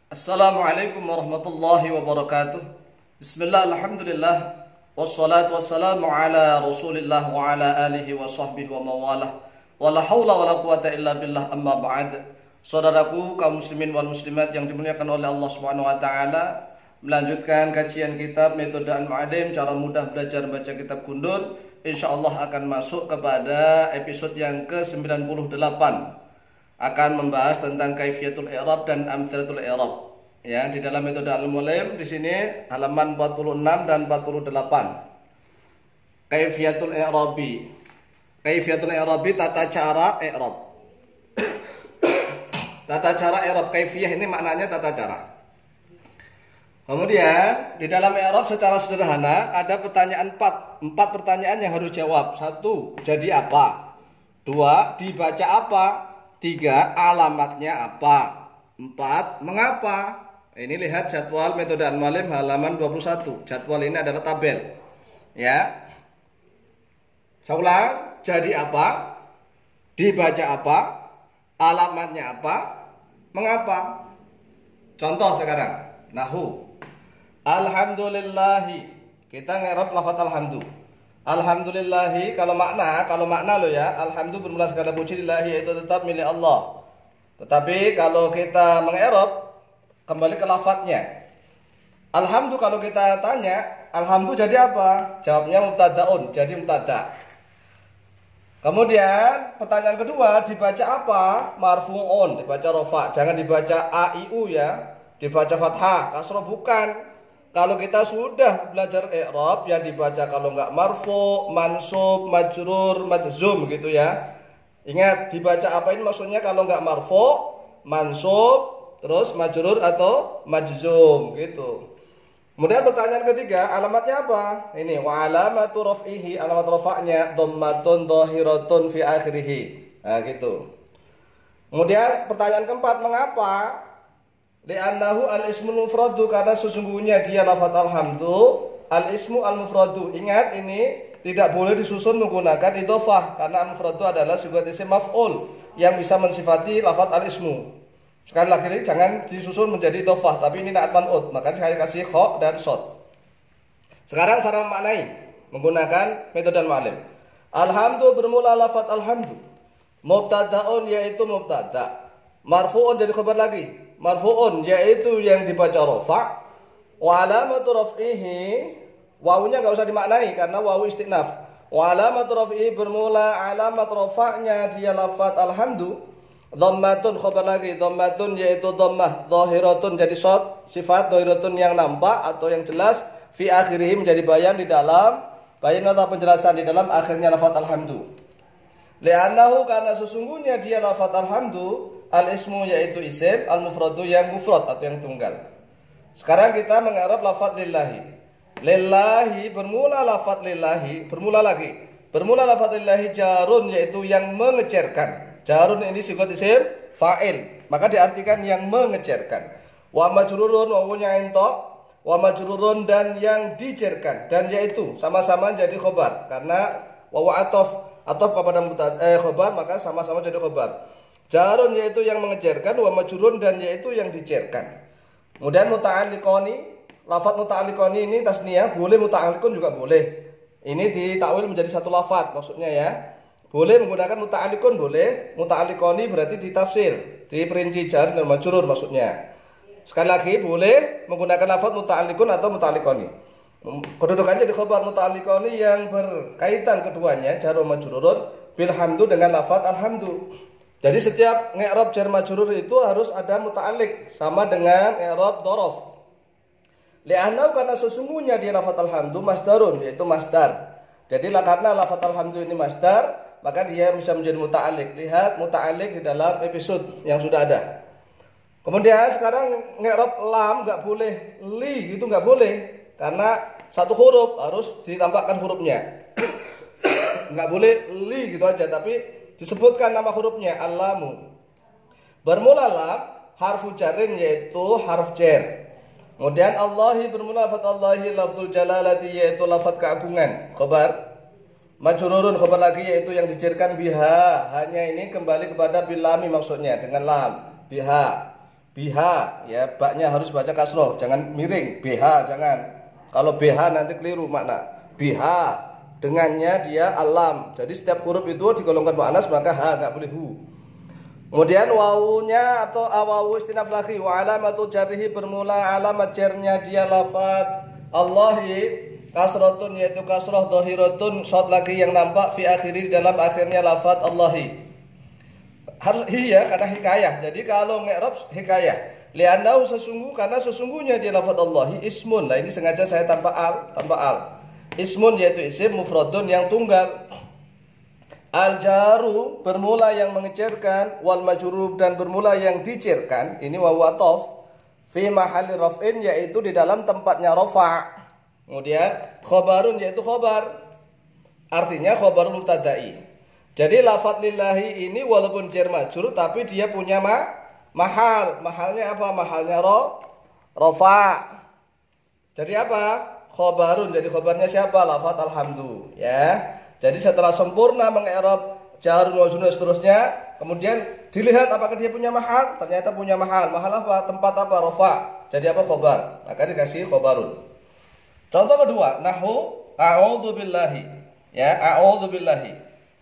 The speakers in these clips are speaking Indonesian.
Assalamualaikum warahmatullahi wabarakatuh. Bismillah, alhamdulillah. Wassalatu wassalamu ala rasulillah wa ala alihi wa sahbihi wa mawalah. Wala hawla wala quwata illa billah, amma ba'd. Saudaraku kaum muslimin wal muslimat yang dimuliakan oleh Allah Subhanahu wa taala, melanjutkan kajian kitab Metode Al-Mu'adim, cara mudah belajar baca kitab Gundul. Insyaallah akan masuk kepada episode yang ke-98. Akan membahas tentang kaifiyatul i'rab dan amthalatul i'rab. Ya, di dalam metode Al-Mu'alim di sini halaman 46 dan 48. Kaifiyatul i'rabi. Kaifiyatul i'rabi, tata cara i'rab. Tata cara i'rab, kaifiyah ini maknanya tata cara. Kemudian di dalam i'rab secara sederhana ada pertanyaan 4 pertanyaan yang harus jawab. 1, jadi apa? 2, dibaca apa? 3, alamatnya apa? 4, mengapa? Ini lihat jadwal metode Al-Mu'alim halaman 21. Jadwal ini adalah tabel. Ya. Saya ulang, jadi apa? Dibaca apa? Alamatnya apa? Mengapa? Contoh sekarang, nahu. Alhamdulillahi. Kita ngerap lafaz alhamdu. Alhamdulillahi, kalau makna lo ya, alhamdu bermula segala puji lillahi, yaitu tetap milik Allah. Tetapi kalau kita mengerop, kembali ke lafadznya. Alhamdu, kalau kita tanya, alhamdu jadi apa? Jawabnya mubtadaun, jadi mubtada. Kemudian pertanyaan kedua, dibaca apa? Marfu'un, dibaca rofa, jangan dibaca a i u ya, dibaca fathah, kasroh bukan. Kalau kita sudah belajar i'rab, yang dibaca kalau nggak marfu, mansub, majrur, majzum gitu ya. Ingat, dibaca apa ini maksudnya kalau nggak marfu, mansub, terus majrur atau majzum gitu. Kemudian pertanyaan ketiga, alamatnya apa? Ini wa alamatu raf'ihi, alamat rafa'nya dhammatun dhahiratun fi akhirih. Nah gitu. Kemudian pertanyaan keempat, mengapa? Li'annahu al-ismul mufradu, karena sesungguhnya dia lafaz alhamdu al-ismu al-mufradu. Ingat, ini tidak boleh disusun menggunakan idhofah, karena al-mufradu adalah sigat isim maf'ul yang bisa mensifati lafaz al-ismu. Sekali lagi, jangan disusun menjadi idhofah, tapi ini na'at man'ud, maka saya kasih kha dan shad. Sekarang cara memaknai menggunakan metode Al-Mu'alim. Alhamdu bermula lafaz alhamdu. Mubtadaun, yaitu mubtada. Marfu'un, jadi khabar lagi. Marfu'un, yaitu yang dibaca rafa'. Wa alamatu raf'ihi, wawunya nggak usah dimaknai karena wawu istinaf. Wa alamatu raf'ihi, bermula alamat rafa'nya dia lafaz alhamdu. Dhammatun, khabar lagi. Dhammatun, yaitu dhammah. Dhahiratun, jadi shad, sifat dhahiratun yang nampak atau yang jelas. Fi akhirih, menjadi bayan di dalam, bayan atau penjelasan di dalam akhirnya lafaz alhamdu. Li'annahu, karena sesungguhnya dia lafaz alhamdu al-ismu, yaitu isim, al-mufradu yang mufrad atau yang tunggal. Sekarang kita mengarab lafaz lillahi. Lillahi, bermula lafaz lillahi, bermula lagi. Bermula lafaz lillahi jarun, yaitu yang mengecerkan. Jarun ini sigat isim fa'il, maka diartikan yang mengecerkan. Wa majrurun, wawunya entok. Wa majrurun, dan yang dicerkan, dan yaitu sama-sama jadi khobar karena wawu atof kepada khobar, maka sama-sama jadi khobar. Jarun, yaitu yang mengejarkan, wa majrurun, dan yaitu yang dicerkan. Kemudian muta'alliqani, lafaz muta'alliqani ini tasniyah, boleh muta'alliqun juga boleh. Ini ditakwil menjadi satu lafaz maksudnya ya. Boleh menggunakan muta'alliqun, boleh. Muta'alliqani berarti ditafsir, diperinci jar dan majrur maksudnya. Sekali lagi, boleh menggunakan lafaz muta'alliqun atau muta'alliqani. Kedudukannya di khabar muta'alliqani yang berkaitan keduanya, jar wa majrurun, bil hamdu, dengan lafaz alhamdu. Jadi setiap i'rab jar majrur itu harus ada muta'alliq, sama dengan i'rab dhorof. Li'annahu, karena sesungguhnya dia lafaz alhamdu masdarun, yaitu masdar. Jadi karena lafaz alhamdu ini masdar, maka dia bisa menjadi muta'alliq. Lihat muta'alliq di dalam episode yang sudah ada. Kemudian sekarang i'rab lam nggak boleh, li itu nggak boleh, karena satu huruf harus ditambahkan hurufnya. Nggak boleh li gitu aja, tapi disebutkan nama hurufnya, al-lamu. Bermula lam, harfu jarin, yaitu harf jar. Kemudian Allahi, bermula lafaz Allahi, lafzul jalalati, yaitu lafaz keagungan, khabar. Majrurun, khabar lagi, yaitu yang dijarkan biha. Hanya ini kembali kepada bilami maksudnya, dengan lam, biha. biha ya, baknya harus baca kasroh, jangan miring, biha jangan. Kalau BH nanti keliru makna. Biha dengannya dia alam. Jadi setiap huruf itu digolongkan muannas maka ha, enggak boleh hu. Kemudian wawunya atau awawu istinaf lagi, wa alamatu jarrihi bermula alamat jarnya dia lafaz Allahi kasratun yaitu kasrah dhahiratun shad lagi yang nampak fi akhiri dalam akhirnya lafaz Allahi. Harus hiya karena hikayah. Jadi kalau mi'rab hikayah. Li'annahu karena sesungguhnya dia lafaz Allahi ismun. Lah ini sengaja saya tanpa al. Ismun yaitu isim mufradun yang tunggal. Al-jaru bermula yang mengecerkan, wal majrur dan bermula yang dicerkan. Ini wawu ataf fi mahalli raf'in yaitu di dalam tempatnya rafa'. Kemudian khobarun yaitu khobar. Artinya khobarun mubtada'i. Jadi lafaz lillahi ini walaupun jar majrur tapi dia punya mahal. Mahalnya apa? Mahalnya rafa'. Jadi apa? Khobarun. Jadi khobarnya siapa? Lafaz alhamdu ya. Jadi setelah sempurna mengi'rab jarun wa majrur seterusnya, kemudian dilihat apakah dia punya mahal? Ternyata punya mahal. Mahal apa? Tempat apa? Rafa'. Jadi apa? Khobar. Maka dikasih khobarun. Contoh kedua, nahwu a'udzu billahi. Ya, a'udzu billahi.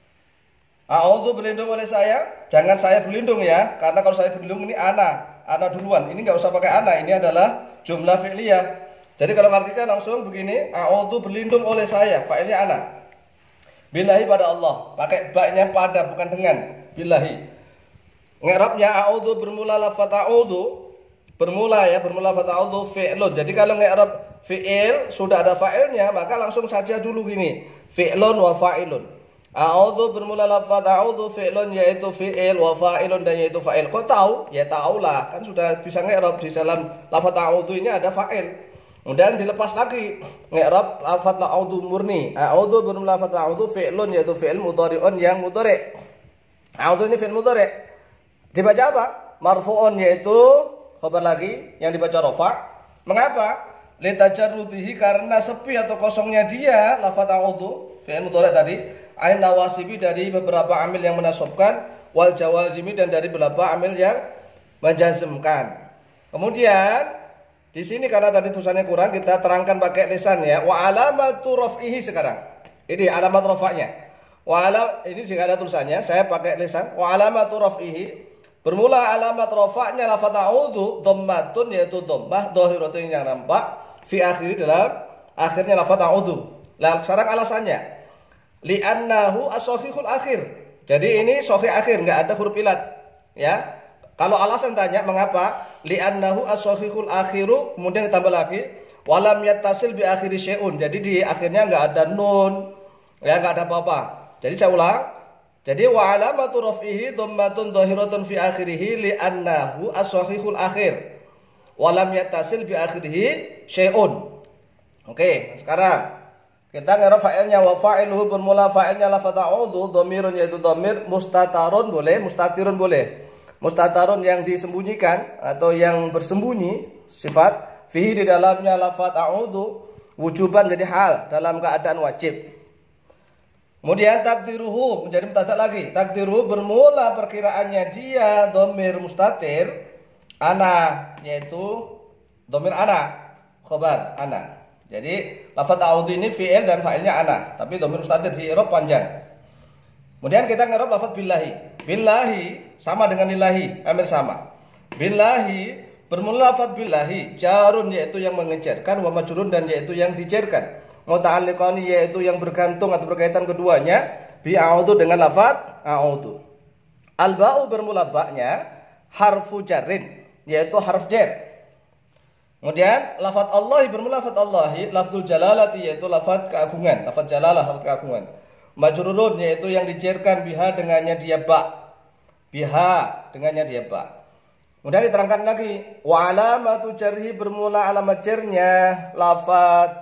A'udzu berlindung oleh saya. Jangan saya berlindung ya, karena kalau saya berlindung ini ana duluan. Ini enggak usah pakai ana, ini adalah jumlah fi'liyah. Jadi kalau ngartikan langsung begini, a'udzu berlindung oleh saya, fa'ilnya ana. Billahi pada Allah, pakai ba-nya pada bukan dengan. Billahi. Ngerapnya a'udzu bermula lafaz a'udzu, bermula lafaz a'udzu fi'lun. Jadi kalau ngerap fi'il sudah ada fa'ilnya, maka langsung saja dulu gini, fi'lun wa fa'ilun. A'udzu bermula lafaz a'udzu fi'lun yaitu fi'il wa fa'ilun dan yaitu fa'il. Kok tahu? Ya tahulah, kan sudah bisa ngerap di dalam lafaz a'udzu ini ada fa'il. Kemudian dilepas lagi ngerap lafaz a'udzu murni. A'udzu bermula lafaz a'udzu fi'lun yaitu fi'il mudhari'un yang mudhari'. A'udzu ini fi'il mudhari'. Dibaca apa? Marfu'un yaitu khabar lagi yang dibaca rafa'. Mengapa? Litajarrudihi karena sepi atau kosongnya dia lafaz a'udzu fi'il mudhari' tadi. Ain nawasibi dari beberapa amil yang menasabkan, wal jawazimi dan dari beberapa amil yang menjazmkan. Kemudian di sini karena tadi tulisannya kurang, kita terangkan pakai lisan ya. Wa alamatu raf'ihi sekarang. Ini alamat rafa'nya. Ini jika ada tulisannya, saya pakai lisan. Wa alamatu raf'ihi bermula alamat rafa'nya lafaz a'udzu dhammatun yaitu dhammah dhahiratun yang nampak fi akhiri dalam akhirnya lafaz a'udzu. Lah sekarang alasannya li'annahu as-sahihul akhir. Jadi ini sahih akhir, enggak ada huruf ilat ya. Kalau alasan tanya mengapa? Li'annahu as-sahihul akhiru, kemudian ditambah lagi walam yattasil bi akhiri syai'un. Jadi di akhirnya enggak ada nun, ya enggak ada apa-apa. Jadi saya ulang. Jadi wa alamatu raf'ihi dhammatun dhahiratun fi akhirih li'annahu as-sahihul akhir. Walam yattasil bi akhirih syai'un. Oke, sekarang kita ngerap fa'ilnya wa fa'iluhu bermula fa'ilnya lafaz a'udzu dhamirun yaitu dhamir mustatarun boleh, mustatirun boleh. Mustatarun yang disembunyikan atau yang bersembunyi sifat fihi di dalamnya lafaz a'udzu wujuban jadi hal dalam keadaan wajib. Kemudian takdiruhu menjadi mubtada lagi. Takdiruhu bermula perkiraannya dia dhamir mustatir ana yaitu dhamir ana khabar ana. Jadi lafaz a'udzu ini fi'il dan fa'ilnya ana, tapi dhamir mustatir di i'rab panjang. Kemudian kita ngerap lafaz billahi. Billahi sama dengan lillahi, amir sama. Billahi bermula lafaz billahi jarun yaitu yang mengejarkan, wa majrurun dan yaitu yang dijarkan. Muta'alliqani yaitu yang bergantung atau berkaitan keduanya bi a'udzu dengan lafaz a'udzu. Al-ba'u bermula ba'nya harfu jarrin yaitu harf jar. Kemudian lafaz Allah bermula lafaz Allahi lafzul jalalati yaitu lafaz keagungan, lafaz jalalah lafaz keagungan. Majrurun yaitu yang dijarkan biha dengannya dia ba. Biha dengannya dia ba. Kemudian diterangkan lagi wa alamatu jarhi bermula alamat jarnya lafaz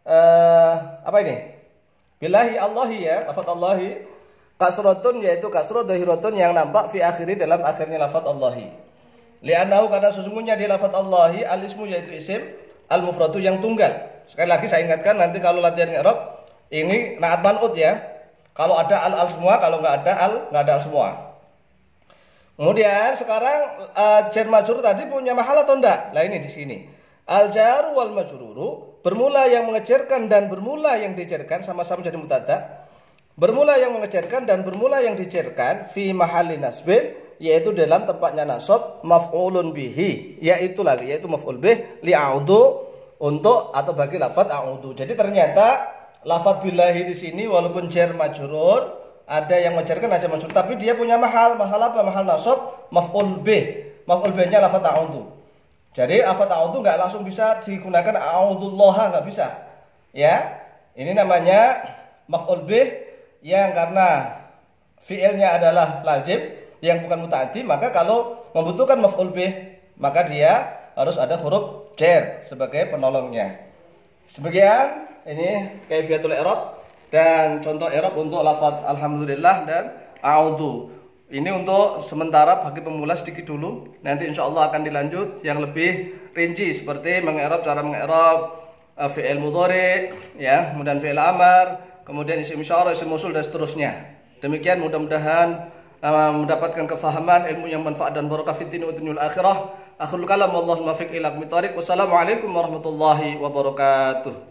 apa ini? Billahi Allahi ya, lafaz Allahi kasratun yaitu kasrah dhahiratun yang nampak fi akhiri dalam akhirnya lafaz Allahi. Li'annahu karena sesungguhnya dia lafaz Allahi al-ismu yaitu isim al-mufradu yang tunggal. Sekali lagi saya ingatkan nanti kalau latihan i'rab ini na'at man'ut ya. Kalau ada al semua, kalau nggak ada al semua. Kemudian sekarang jar majrur tadi punya mahal atau enggak? Lah ini di sini. Al jaru wal majruru, bermula yang mengejarkan dan bermula yang dijarkan, sama-sama jadi mubtada. Bermula yang mengejarkan dan bermula yang dijarkan fi mahalli nasbin, yaitu dalam tempatnya nasab, maf'ulun bihi, yaitu maf'ul bih li'audu, untuk atau bagi lafaz a'udu. Jadi ternyata lafaz billahi di sini walaupun jar majrur, ada yang mengejarkan ada majrur, tapi dia punya mahal. Mahal apa? Mahal nasab, maf'ul bih. Maf'ul bihnya lafaz a'udu. Jadi lafaz a'udu enggak langsung bisa digunakan a'udzullaha, enggak bisa. Ya. Ini namanya maf'ul bih yang karena fiilnya adalah lazim yang bukan mutaaddi, maka kalau membutuhkan maf'ul bih maka dia harus ada huruf jar sebagai penolongnya. Sebagian ini kaifiyatul i'rab dan contoh i'rab untuk lafaz alhamdulillah dan a'udzu. Ini untuk sementara bagi pemula sedikit dulu. Nanti insyaallah akan dilanjut yang lebih rinci seperti cara mengi'rab fi'il mudhari ya, kemudian fi'il amar, kemudian isim isyarah, isim mausul dan seterusnya. Demikian mudah-mudahan mendapatkan kefahaman, ilmu yang manfaat dan barakah fid din wa dunyal akhirah. Akhirul kalam wallahu muwaffiq ila aqwamit thariq. Wassalamualaikum warahmatullahi wabarakatuh.